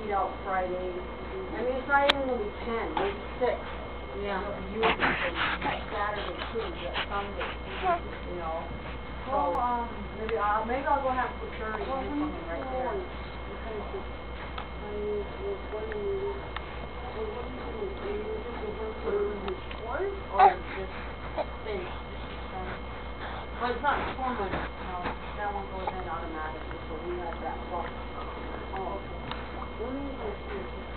eat out Friday. I mean, it's not even gonna be 10, maybe 6. Yeah. You Saturday too, Sunday, you know. So, maybe I'll go have some 30 and do something right there. Or just steak. But it's not permanent, no. That one goes in automatically, so we have that box. Oh, okay.